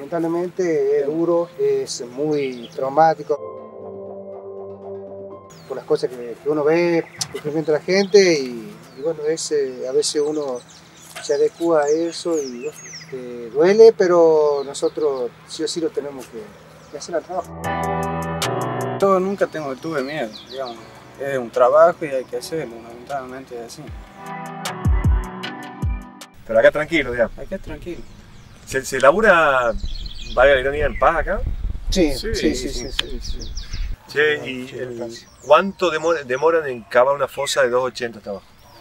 lamentablemente es duro, es muy traumático por las cosas que uno ve, que experimenta la gente y bueno, a veces uno se adecua a eso y duele, pero nosotros sí o sí lo tenemos que hacer al trabajo. Yo nunca tuve miedo, digamos. Es un trabajo y hay que hacerlo, lamentablemente es así. Pero acá tranquilo, digamos. Acá tranquilo. ¿Se labura, valga la ironía, en paz acá? Sí. Che, ¿cuánto demoran en cavar una fosa de 2,80 hasta abajo?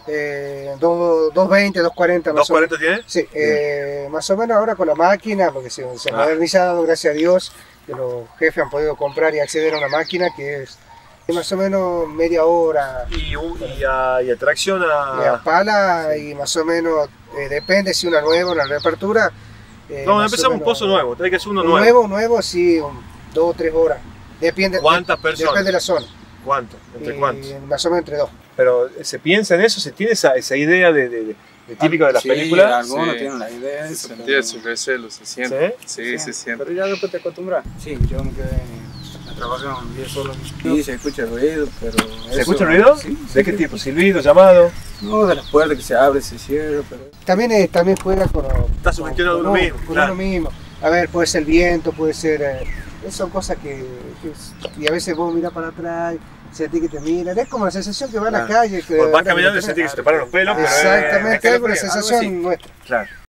220, 240 más o menos. ¿240 tiene? Sí, más o menos ahora con la máquina, porque se ha modernizado, gracias a Dios, que los jefes han podido comprar y acceder a una máquina que es más o menos media hora. Y a tracción a pala y más o menos, depende si una nueva, una reapertura. No, empezamos un pozo nuevo, tiene que ser uno nuevo. Nuevo, sí, 2 o 3 horas. Depende, ¿cuántas personas? Depende de la zona. ¿Cuánto? ¿Entre cuántos? Más o menos entre 2. Pero ¿se piensa en eso? ¿Se tiene esa idea de típica de las películas? Algunos tienen la idea de eso. Se entiende su recelo, se siente. ¿Sí? Se siente. Pero ya después te acostumbras. Sí, yo me quedé trabajando 10 horas. Sí, se escucha ruido, pero... ¿Se escucha ruido? Sí, ¿De qué tipo? ¿Silbido, llamado? No, de las puertas que se abren, se cierran, pero... También juega con... Está sugestionado uno mismo. Con uno mismo. A ver, puede ser el viento, puede ser... son cosas y a veces vos mirás para atrás, sentís que te miran, es como la sensación que va a la calle. Vas caminando y sentís que se te paran los pelos, pero exactamente, es una sensación nuestra. Claro.